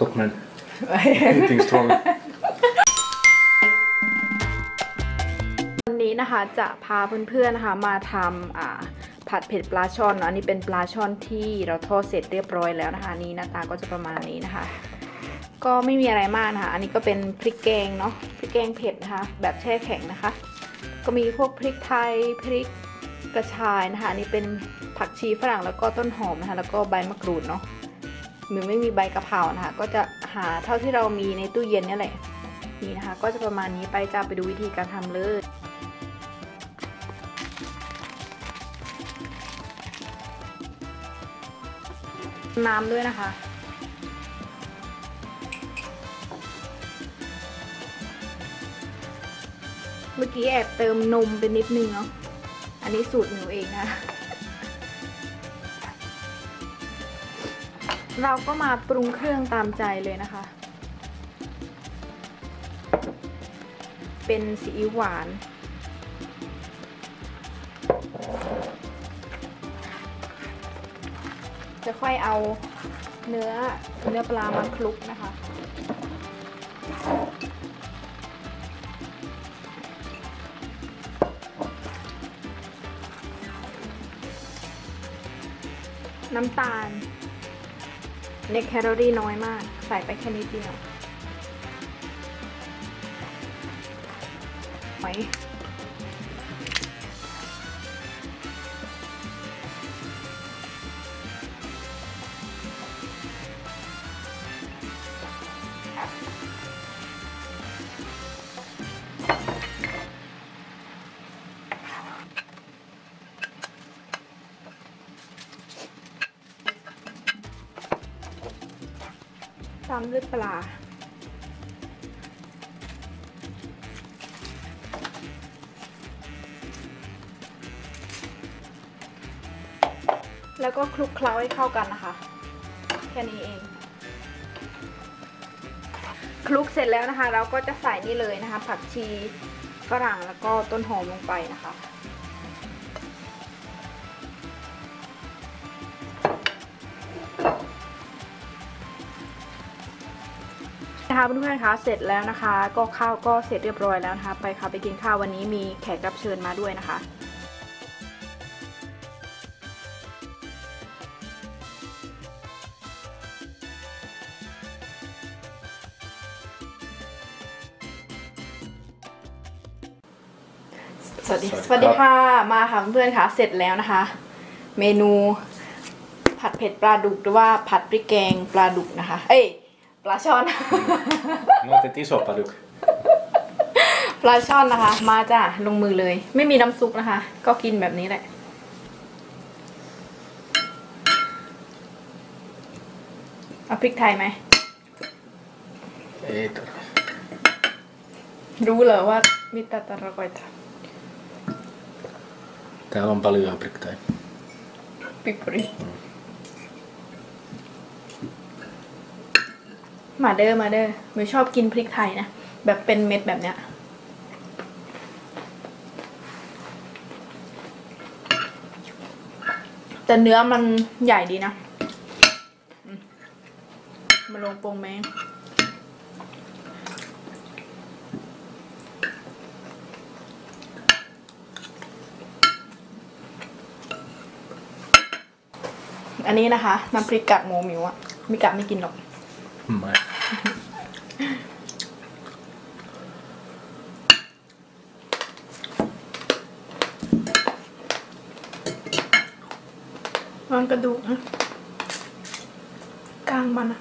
Stockman. Anything strong. วันนี้นะคะจะพาเพื่อนๆนะคะมาทำผัดเผ็ดปลาช่อนอันนี้เป็นปลาช่อนที่เราทอดเสร็จเรียบร้อยแล้วนะคะนี่หน้าตาก็จะประมาณนี้นะคะก็ไม่มีอะไรมากนะคะอันนี้ก็เป็นพริกแกงเนาะพริกแกงเผ็ดนะคะแบบแช่แข็งนะคะก็มีพวกพริกไทยพริกกระชายนะคะอันนี้เป็นผักชีฝรั่งแล้วก็ต้นหอมนะคะแล้วก็ใบมะกรูดเนาะหรือไม่มีใบกะเพรานะคะก็จะหาเท่าที่เรามีในตู้เย็นนี่แหละนี่นะคะก็จะประมาณนี้จะไปดูวิธีการทำเลยน้ำด้วยนะคะเมื่อกี้แอบเติมนมไปนิดนึงเนาะอันนี้สูตรหนูเองนะเราก็มาปรุงเครื่องตามใจเลยนะคะเป็นซีอิ๊วหวานจะค่อยเอาเนื้อปลามาคลุกนะคะน้ำตาลในแคลอรี่น้อยมากใส่ไปแค่นิดเดียวไว้ตามด้วยปลาแล้วก็คลุกเคล้าให้เข้ากันนะคะแค่นี้เองคลุกเสร็จแล้วนะคะเราก็จะใส่นี่เลยนะคะผักชีฝรั่งแล้วก็ต้นหอมลงไปนะคะเพื่อนๆคะเสร็จแล้วนะคะก็ข้าวก็เสร็จเรียบร้อยแล้วนะคะไปกินข้าววันนี้มีแขกรับเชิญมาด้วยนะคะสวัสดีค่ะมาค่ะเพื่อนๆค่ะเสร็จแล้วนะคะเมนูผัดเผ็ดปลาดุกหรือว่าผัดพริกแกงปลาดุกนะคะปลาช่อนปลาช่อนนะคะมาจ้ะลงมือเลยไม่มีน้ำซุปนะคะก็กินแบบนี้แหละเอาพริกไทยไหมรู้เหรอว่ามิตาตาระกอยท Täällä on paljon priktai. Pippuri. มาเด้อไม่ชอบกินพริกไทยนะแบบเป็นเม็ดแบบเนี้ยแต่เนื้อมันใหญ่ดีนะมาลงโปงแมงอันนี้นะคะน้ำพริกกากหมูหมิวอะมิกะไม่กินหรอกไม่วางกระดูกนะกลางมันอะ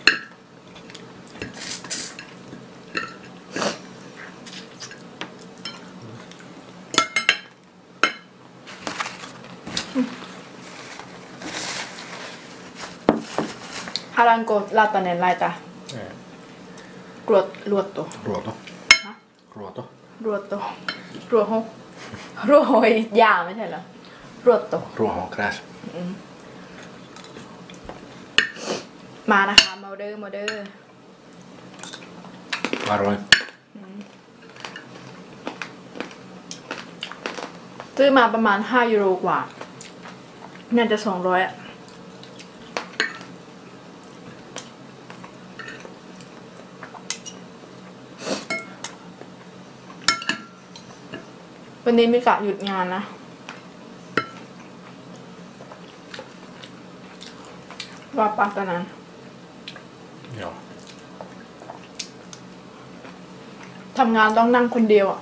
Haluanko laitanen laita? Ruotto. Ruoto. Hä? Ruoto. Ruoto. Ruoho. Ruoho ei jää, ไม่ใช่เหรอ Ruotto. Ruoho gräs. มานะคะมาเดอร์ Varoin. ซื้อมาประมาณ5 ยูโรกว่าน่าจะ200อะวันนี้มิกะหยุดงานนะว่าปะตอนนั้น Ja. ทำงานต้องนั่งคนเดียวอ่ะ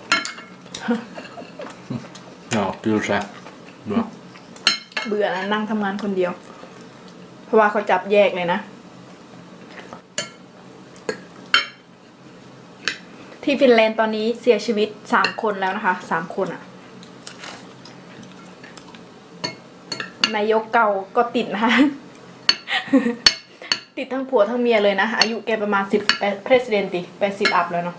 Ja, tylsä. Bra. เบื่อนะนั่งทำงานคนเดียว เพราะว่าเขาจับแยกเลยนะ ที่ฟินแลนด์ตอนนี้เสียชีวิต3 คนแล้วนะคะ3 คนอ่ะ นายกเก่าก็ติดนะคะ ติดทั้งผัวทั้งเมียเลยนะ อายุแกประมาณ10 president 80 อัพแล้วเนาะ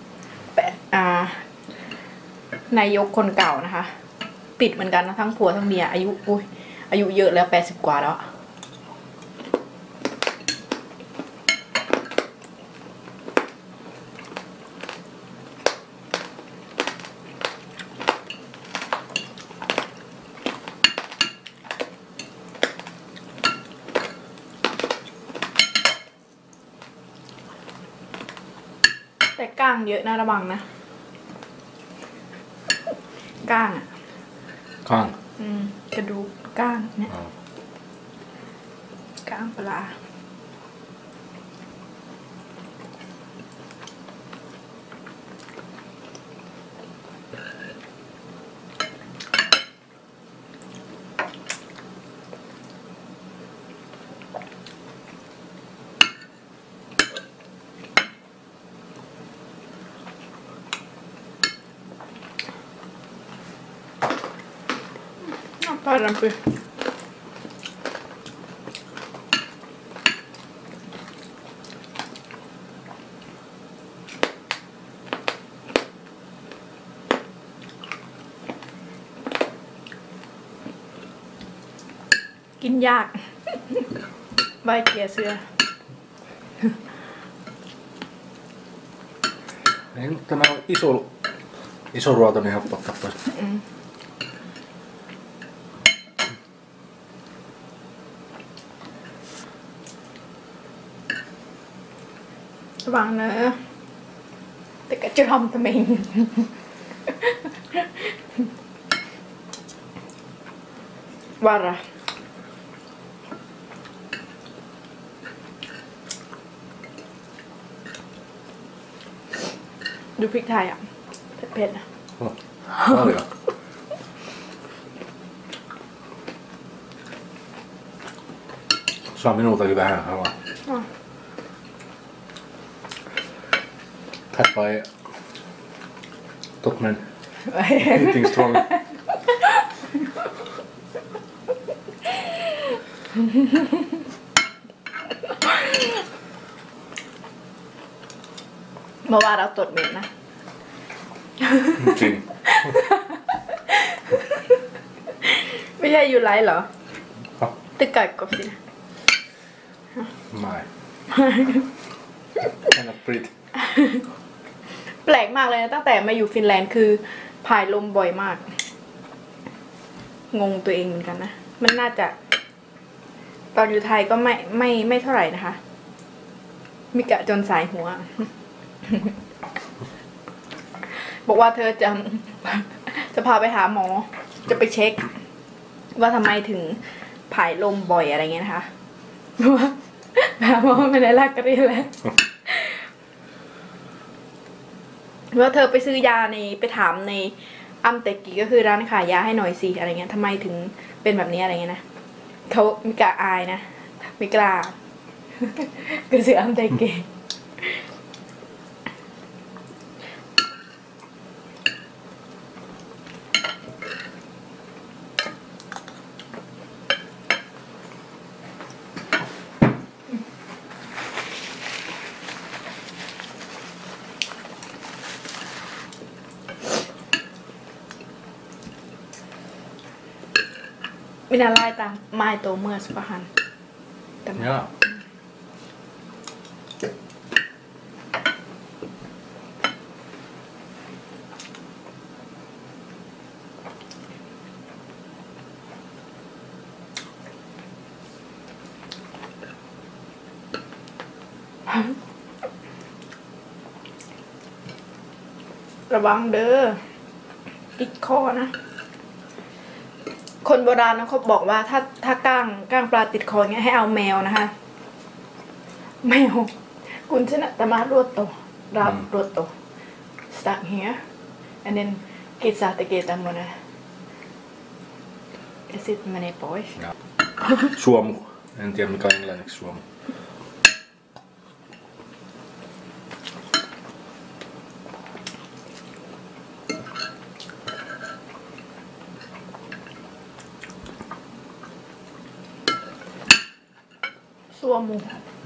นายกคนเก่านะคะ ติดเหมือนกันนะทั้งผัวทั้งเมียอายุเยอะแล้ว80 กว่าแล้วแต่ก้างเยอะนะระวังนะก้างอ่ะ Kang. กระดูกก้างเนี่ย Ja. ก้างปลาParempi.กินยาก ใบเกียเสือ Ei nyt tämä on iso ruoto, niin helppo ottaa pois. ระวังเนอะแต่ก็จะทำทำไมว่าอะไรดูพริกไทยอ่ะเผ็ดๆนะ Paljon. Saa minultakin vähän halaa. Tack by Totman. Eating strong. เมื่อวานเราตรวจเม็ดนะจริงไม่ใช่อยู่ไลฟ์เหรอครับตึกไก่กบสิไม่ cannot breathe แปลกมากเลยนะตั้งแต่มาอยู่ฟินแลนด์คือพายลมบ่อยมาก งงตัวเองเหมือนกันนะ มันน่าจะ ตอนอยู่ไทยก็ไม่เท่าไหร่นะคะ มิกะจนสายหัว บอกว่าเธอจะพาไปหาหมอ จะไปเช็ค ว่าทำไมถึงผายลมบ่อยอะไรเงี้ยนะคะเพราะว่าหมอไม่ได้รักกันเลยแหละว่าเธอไปซื้อยาไปถามในอัมเตกิก็คือร้านขายยาให้หน่อยสิอะไรเงี้ยทำไมถึงเป็นแบบนี้อะไรเงี้ยนะเขามิกะอายนะไม่กล้า ก็ซื้ออัมเตกิ Minä laitan maitoa myös vähän. Tämä. Jaa. ระวังเด้อติดคอนะคนโบราณนะเขาบอกว่าถ้าก้างปลาติดคอเงี้ยให้เอาแมวนะคะแมวคุณชนะตมารวดโตรับรวดโตstuck here and then kita kita mana is it many boys Suomu. En tiedä mikä on englanniksi suomu. Suomu.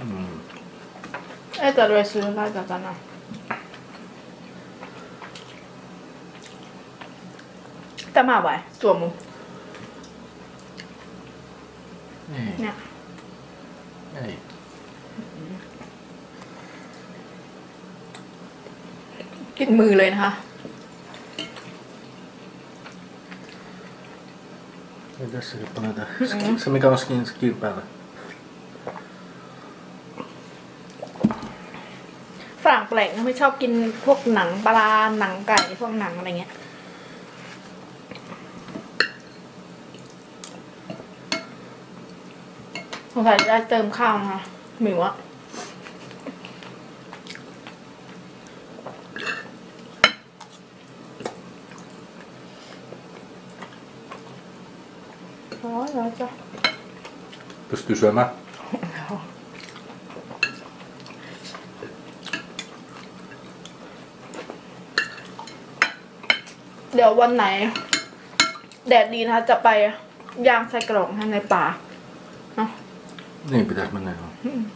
Ei tarvitse syödä laita tänään. Tämä vai? Suomu. Ei. Nää. Ei. Kiitมือเลยนะคะ Ei tässäkin paneta. Se mikä on skin päällä. ฝรั่งแปลกนะไม่ชอบกินพวกหนังปลาหนังไก่พวกหนังอะไรเงี้ยสงสัยจะได้เติมข้าวนะคะหมิวอะร้อยจ้ะ Pystyy syömään. เดี๋ยววันไหนแดดดีนะคะจะไปย่างไส้กรอกในป่าเนาะ Niin pitäisi mennä joo.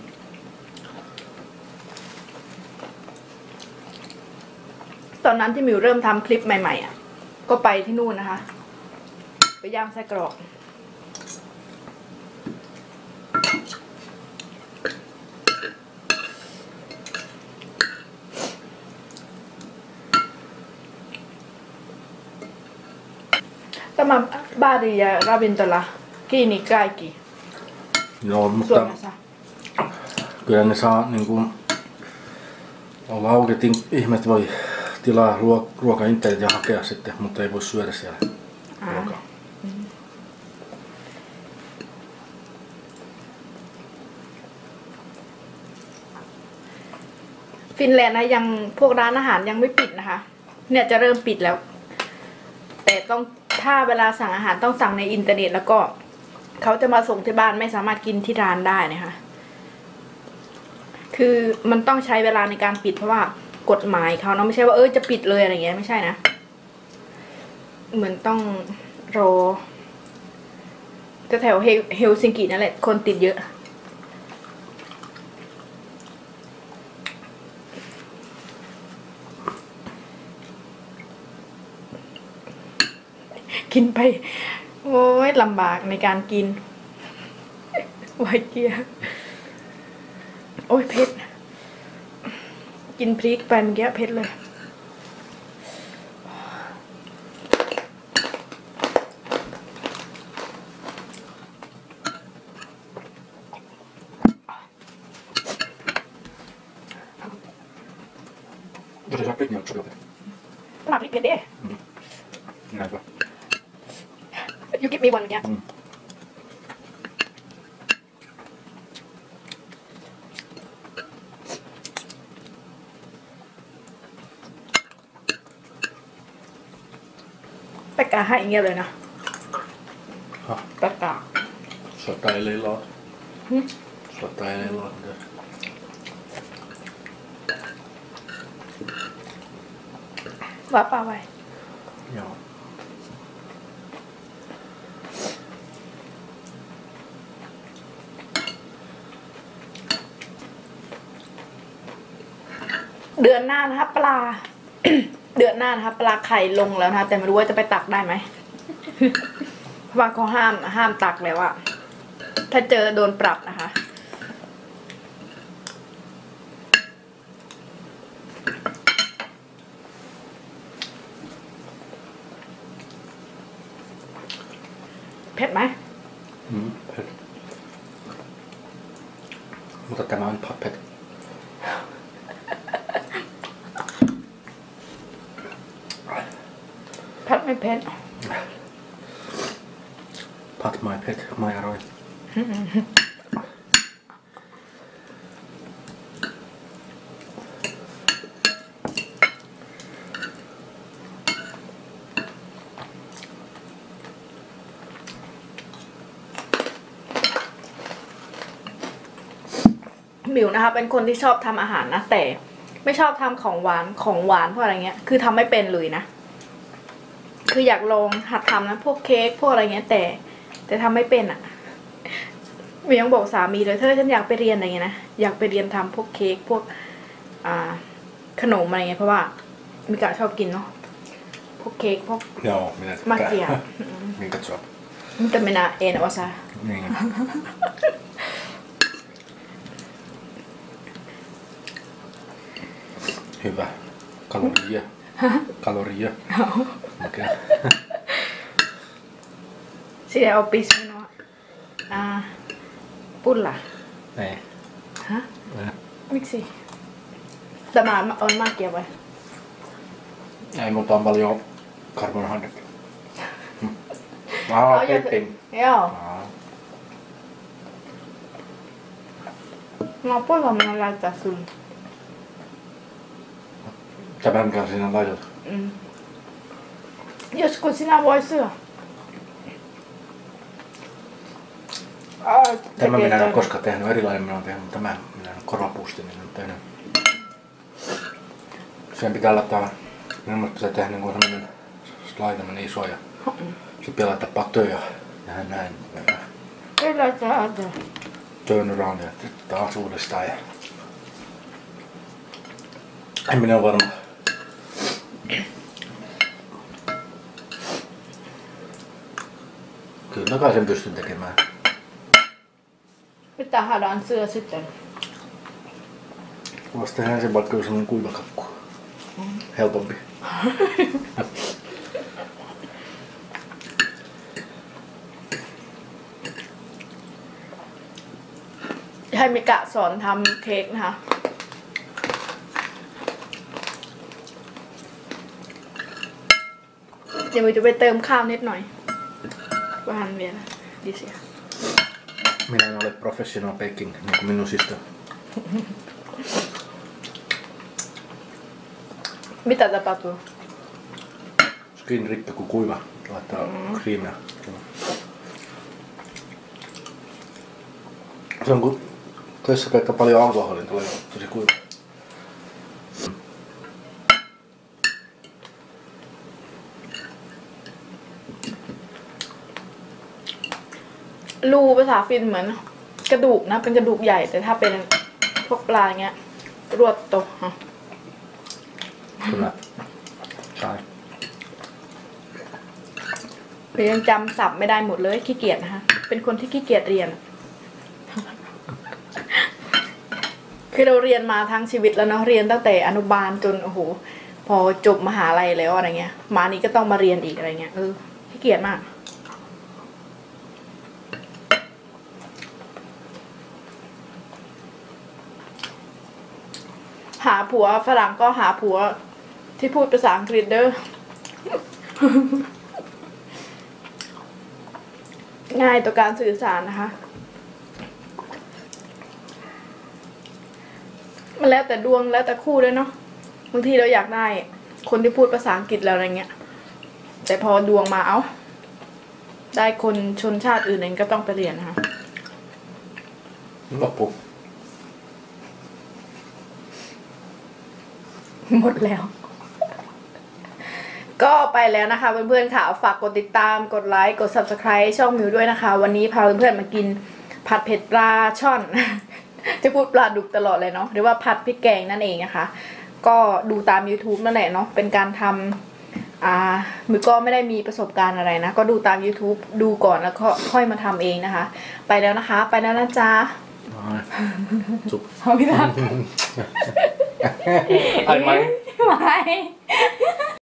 ตอนนั้นที่มิวเริ่มทำคลิปใหม่ๆอ่ะก็ไปที่นู่นนะคะไปย่างไส้กรอกTämä baadi ja ravintola kiinni kaikki Joo, mutta Suomessa. kyllä ne saa niinku olla auki, ihmiset voi tilaa ruoka internet ja hakea sitten, mutta ei voi syödä siellä ruokaa. ฟินแลนด์นะยังพวกร้านอาหารยังไม่ปิดนะคะเนี่ยจะเริ่มปิดแล้ว แต่ต้องถ้าเวลาสั่งอาหารต้องสั่งในอินเทอร์เน็ตแล้วก็เขาจะมาส่งที่บ้านไม่สามารถกินที่ร้านได้นะคะคือมันต้องใช้เวลาในการปิดเพราะว่ากฎหมายเขาเนาะไม่ใช่ว่าจะปิดเลยอะไรเงี้ยไม่ใช่นะเหมือนต้องรอแถวเฮลซิงกินั่นแหละคนติดเยอะกินไปโอ้ยลำบากในการกินไวเกียโอ้ยเผ็ดกินพริกไปเมื่อกี้เผ็ดเลย Jos ei saa pihniä, onko se ปลาพริกเผ็ดเด้ Näinpä. You give me one เมื่อกี้ไปกาให้อย่างเงี้ยเลยนะ Ha, ไปกา sota ei leilaa. Sota ei leilaa. ว่าปลาไว้ Joo. เดือนหน้านะคะปลา เดือนหน้านะคะปลาไข่ลงแล้วนะคะแต่ไม่รู้ว่าจะไปตักได้ไหม เพราะว่าเขาห้ามตักแล้วอะถ้าเจอโดนปรับนะคะเผ็ดไหม Pet. Mutta tämä on pet. ผัดไม่เผ็ดผัดไม่เผ็ดไม่อร่อยหมิวนะคะเป็นคนที่ชอบทำอาหารนะแต่ไม่ชอบทำของหวานพวกอะไรเงี้ยคือทำไม่เป็นเลยนะคืออยากลองหัดทำนะพวกเค้กพวกอะไรเงี้ยแต่ทำไม่เป็นอ่ะหมิวยังบอกสามีเลยเธอฉันอยากไปเรียนอะไรเงี้ยนะอยากไปเรียนทำพวกเค้กพวกขนมอะไรเงี้ยเพราะว่ามิกะชอบกินเนาะพวกเค้กพวก Joo, minä tykkään. Makia. Minkä sä? Mutta minä en osaa. Niin. Hyvä. Kaloria. Kaloria. Okei. Sitä oppisi minua. Pulla. Ei. Hä? Miksi? Tämä on makia vai? Ei, mutta on paljon karbonahdetta. Petting. Joo. No pulla minä laittaa sulle. Tämänkään sinä laitat. Joskus sinä voi syödä. Tämä minä en ole koskaan tehnyt, erilainen minä olen tehnyt, mutta tämä minä en ole korvapuustinen tehnyt. Sen pitää laittaa, minun pitää tehdä niin kuin sellainen slaitainen iso ja sitten pitää laittaa patoja ja näin. Ei laittaa ajatella. Turn around ja taas uudestaan ja... En minä ole varma. Kyllä kai sen pystyn tekemään. Mitä haluan syödä sitten? Voisi tehdä ensin vaikka sellainen kuivakakku. Helpompi. ให้มิกะสอนทำเค้กนะคะเดี๋ยวมิวจะไปเติมข้าวนิดหน่อยvähän vielä lisää. Minä en ole professional baking, niin kuin minun sister. Mitä tapahtuu? Skin rippä kun kuiva. Laittaa kriimiä. Se on kun töissä käyttää paljon alkoholia, niin tulee tosi kuiva. รูภาษาฟินเหมือนกระดูกนะเป็นกระดูกใหญ่แต่ถ้าเป็นพวกปลาเงี้ยรวดโตฮะ Kyllä. Sai. หรือยังจำศัพท์ไม่ได้หมดเลยขี้เกียจนะคะเป็นคนที่ขี้เกียจเรียน คือเราเรียนมาทั้งชีวิตแล้วเนาะเรียนตั้งแต่อนุบาลจนโอ้โหพอจบมหาลัยแล้วอะไรเงี้ยมานี้ก็ต้องมาเรียนอีกอะไรเงี้ยขี้เกียจมากหาผัวฝรั่งก็หาผัวที่พูดภาษาอังกฤษเด้อ ง่ายต่อการสื่อสารนะคะมันแล้วแต่ดวงแล้วแต่คู่ด้วยเนาะบางทีเราอยากได้คนที่พูดภาษาอังกฤษแล้วอะไรเงี้ยแต่พอดวงมาได้คนชนชาติอื่นเองก็ต้องไปเรียนนะคะ Loppu. หมดแล้ว ก็ไปแล้วนะคะเพื่อนๆค่ะฝากกดติดตามกดไลค์กด Subscribe ช่องมิวด้วยนะคะวันนี้พาเพื่อนๆมากินผัดเผ็ดปลาช่อน จะพูดปลาดุกตลอดเลยเนาะหรือว่าผัดพริกแกงนั่นเองนะคะก็ดูตาม YouTube นั่นแหละเนาะเป็นการทำมิวก็ไม่ได้มีประสบการณ์อะไรนะก็ดูตาม YouTube ดูก่อนแล้วก็ค่อยมาทำเองนะคะไปแล้วนะคะไปแล้วนะจ๊ะ Sup. เอาไม่ได้ Ai mai. ไม่